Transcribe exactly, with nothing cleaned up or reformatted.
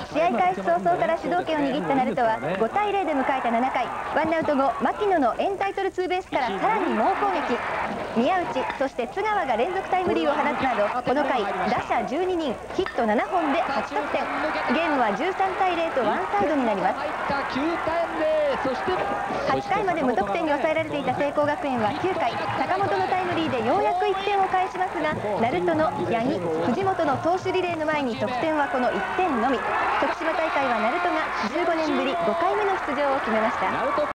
試合開始早々から主導権を握ったナルトはごたいゼロで迎えたななかい、ワンアウト後牧野のエンタイトルツーベースからさらに猛攻撃。宮内そして津川が連続タイムリーを放つなど、この回打者じゅうににんヒットななほんではち得点。ゲームはじゅうさんたいゼロとワンサイドになります。はちかいまで無得点に抑えられていた聖光学園はきゅうかい、坂本のタイムリーでようやくいってんを返しますが、ナルトの八木藤本の投手リレーの前に得点はこのいってんのみ。徳島大会はナルトがじゅうごねんぶりごかいめの出場を決めました。